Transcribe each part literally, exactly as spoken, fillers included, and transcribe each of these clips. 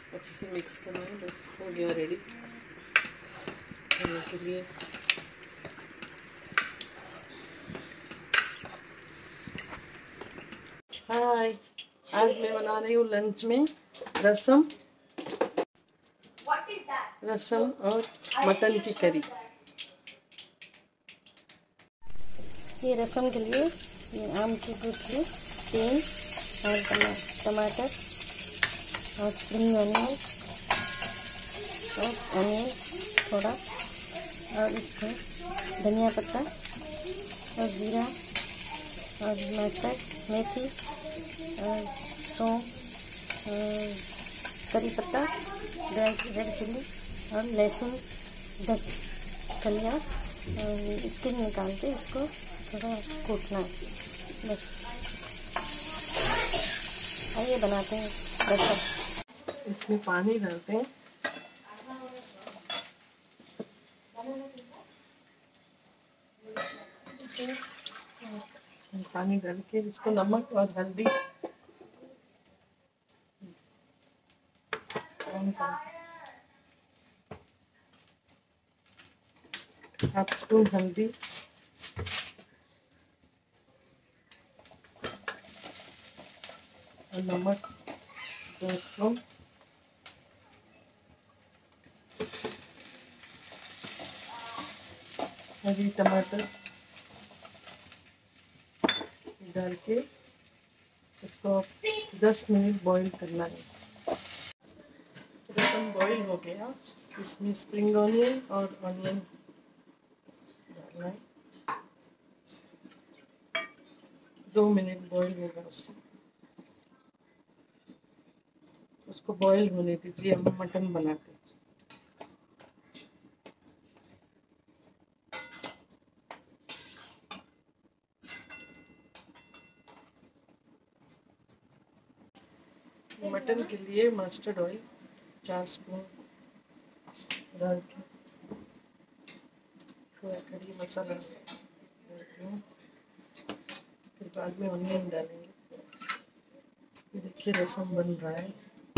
अच्छे से मिक्स करना है, बस हो गया रेडी खाने के लिए। हाय, आज मैं बना रही हूँ लंच में रसम रसम और मटन की करी। ये रसम के लिए ये आम की गूथ के तेल और टमाटर और स्प्रिंग ऑनियन और ऑनियन थोड़ा, और इसमें धनिया पत्ता और जीरा और मस्टर्ड, मेथी और सौंफ, करी पत्ता, रेड चिल्ली और लहसुन दस कलियाँ स्किन निकाल के इसको थोड़ा कूटना है बस। आइए बनाते हैं रसम। इसमें पानी डालते हैं, पानी डाल के इसको नमक और हल्दी हाफ स्पून हल्दी और नमक दो स्पून, हरी टमाटर डाल के इसको दस मिनट बॉईल करना है। रसम बॉईल हो गया, इसमें स्प्रिंग ऑनियन और ऑनियन डालना है। दो मिनट बॉईल होगा, उसको उसको बॉईल होने दीजिए, हम मटन बनाते हैं। मटन के लिए मस्टर्ड ऑयल चार स्पून डाल के थोड़ा कड़ी मसाला डालती हूँ, फिर बाद में ऑनियन डालेंगे। ये देखिए रसम बन रहा है।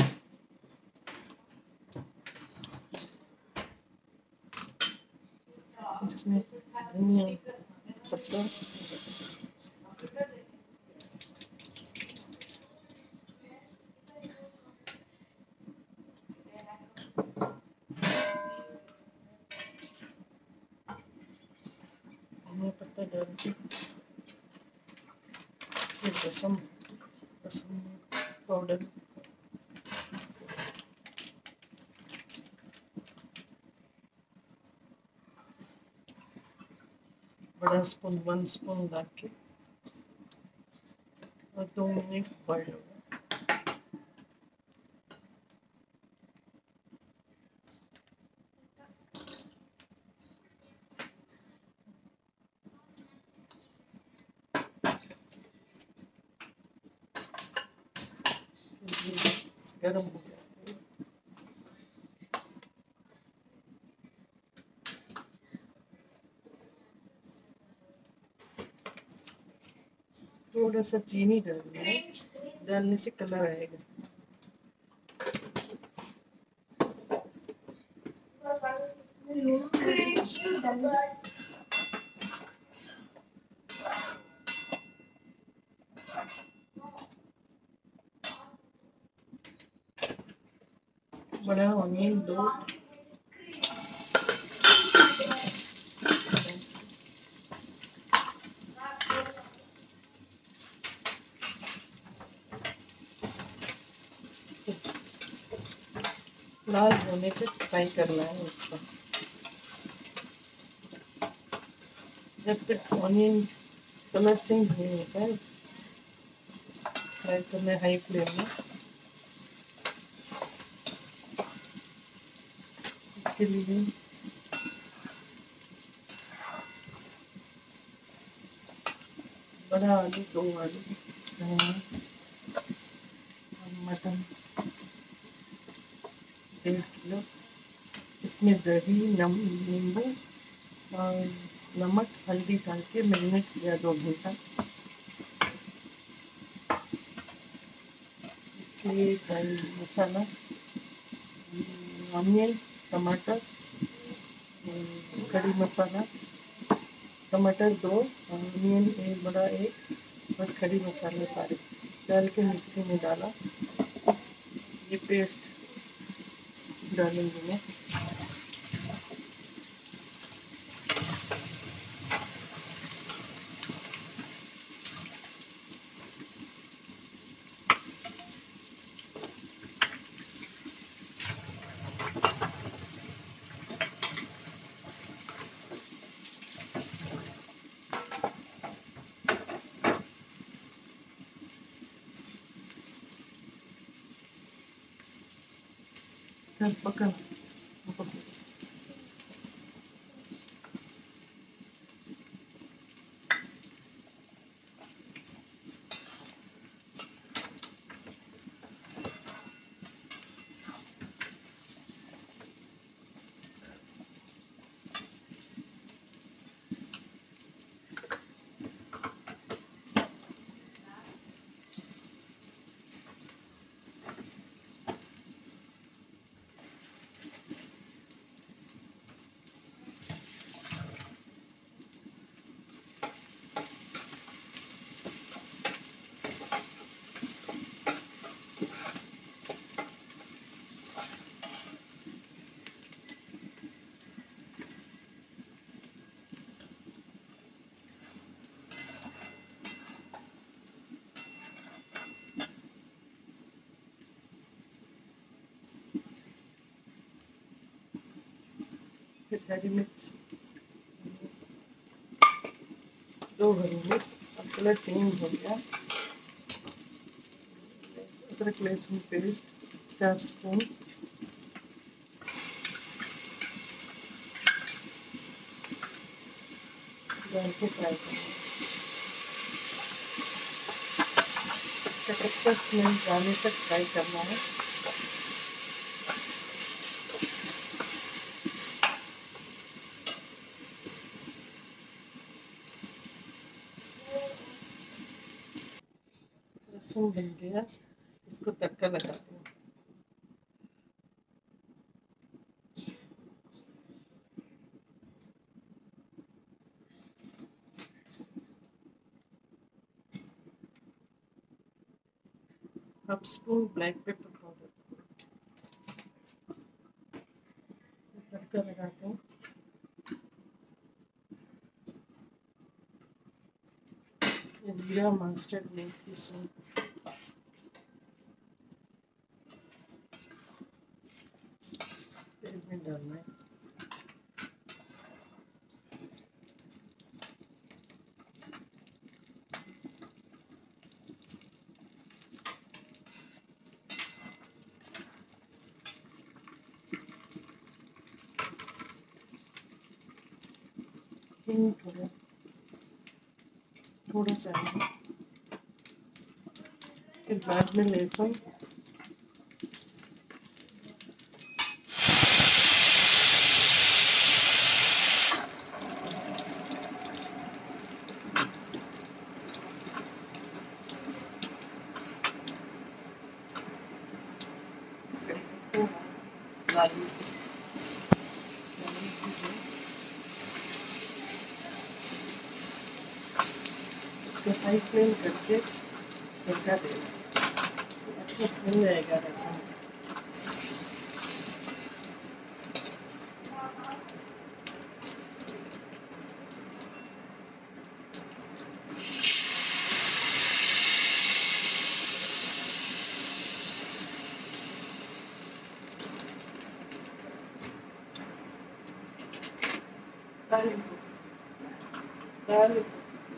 जिसमें धनिया पत्ता धनिया पत्ता डाल के फिर रसम रसम पाउडर बड़ा स्पून वन स्पून डाल के और दो मिनट बॉईल होगा। गरम हो गया, थोड़ा सा चीनी डालना है, डालने से कलर आएगा। बड़ा ऑनियन दो, लाल होने तक फ्राई करना है इसको। जब तक ऑनियन कलर चेंज नहीं होता है फ्राई करना है हाई फ्लेम में। इसके लिए बड़ा आलू दो आलू मटन डेढ़ किलो, इसमें दही नींबू और नमक हल्दी डाल के मैरिनेट किया दो घंटा। इसके लिए ड्राई मसाला ऑनियन, टमाटर, कड़ी मसाला, टमाटर दो, ऑनियन एक बड़ा एक, और खड़ी मसाले सारे डाल के मिक्सी में डाला। ये पेस्ट डालूंगी मैं। सब पका फिर हरी मिर्च दो हरी मिर्च। अब कलर चेंज हो गया। अदरक लहसुन पेस्ट चार स्पून, डाल के फ्राई करना। कच्चा स्मेल जाने तक फ्राई करना है। लहसुन बन गया, इसको तड़का लगाते हैं। Half spoon black pepper powder, तड़का लगाते हैं। ये जीरा मस्टर्ड एक टीस्पून, तेल में डालना है। हिंग थोड़ा थोड़ा सा, फिर बाद में लहसुन, लाल हाई फ्लेम करके तड़का देना, अच्छा स्मेल आएगा रसम। डाल डाल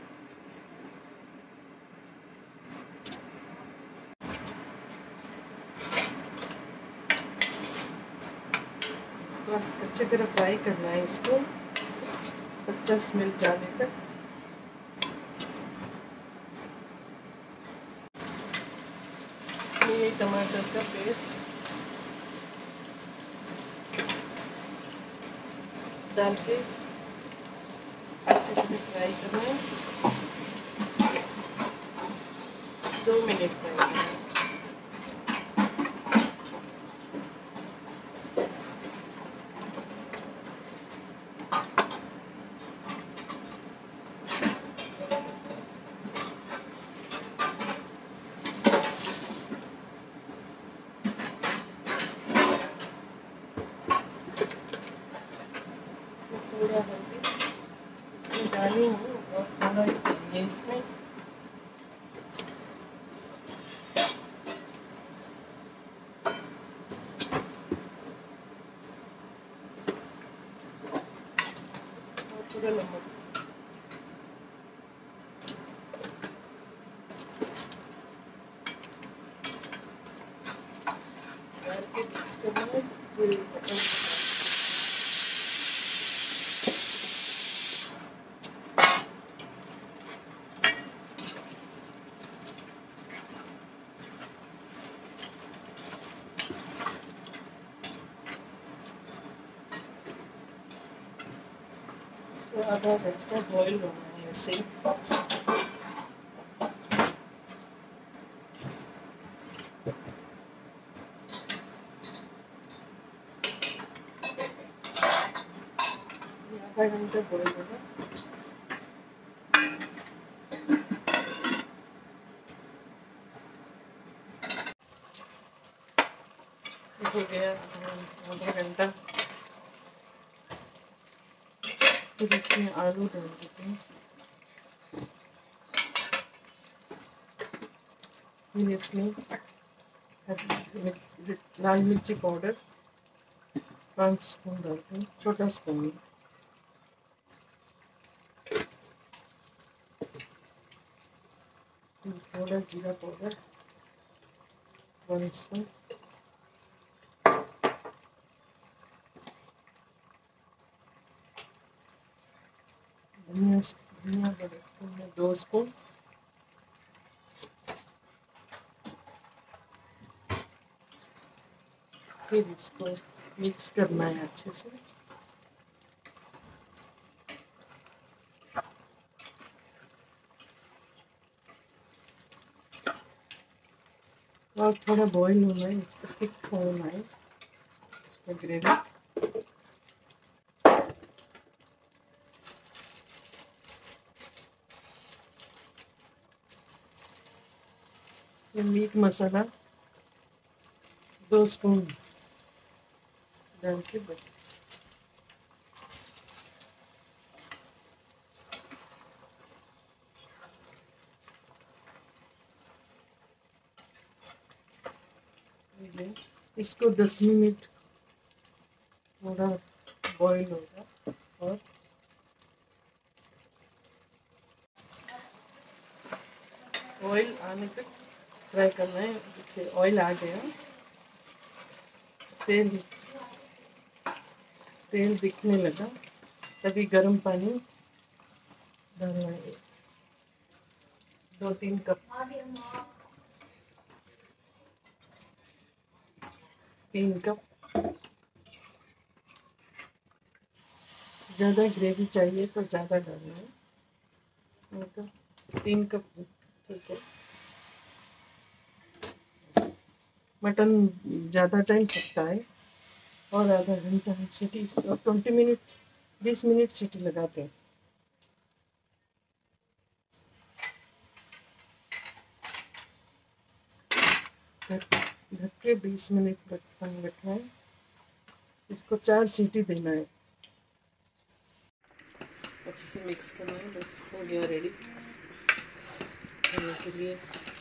बस अच्छी तरह फ्राई करना है इसको, कच्चा स्मेल जाने तक। ये टमाटर का पेस्ट डाल के अच्छे से फ्राई करना है, दो मिनट फ्राई करना है। पूरा नमक, डाल के मिक्स करना है। फिर मटन इसको आधा घंटा बॉईल होना है ऐसे ही। आधा घंटा बॉईल होगा। हो गया आधा घंटा। फिर इसमें आलू डाल देते हैं। फिर इसमें लाल मिर्ची पाउडर पाँच स्पून डालते हैं, छोटा स्पून। थोड़ा जीरा पाउडर वन स्पून, धनिया धनिया दो स्पून, फिर इसको मिक्स करना है अच्छे से। और थोड़ा बॉईल होना है, इसको थिक होना है इसको ग्रेवी। फिर मीट मसाला दो स्पून डाल के बस। इसको दस मिनट थोड़ा बॉईल होगा और ऑयल आने तक फ्राई करना है। देखिए ऑयल आ गया, तेल तेल दिखने लगा, तभी गर्म पानी डालना है, दो तीन कप, तीन कप। ज़्यादा ग्रेवी चाहिए तो ज़्यादा डालना है, नहीं तो तीन कप ठीक है। मटन ज़्यादा टाइम पकता है और आधा घंटा हम सीटी ट्वेंटी मिनट बीस मिनट सीटी लगाते हैं। ढक के बीस मिनट ढक्कन रखना है, इसको चार सीटी देना है। अच्छे से मिक्स करना है, बस हो गया रेडी खाने के लिए।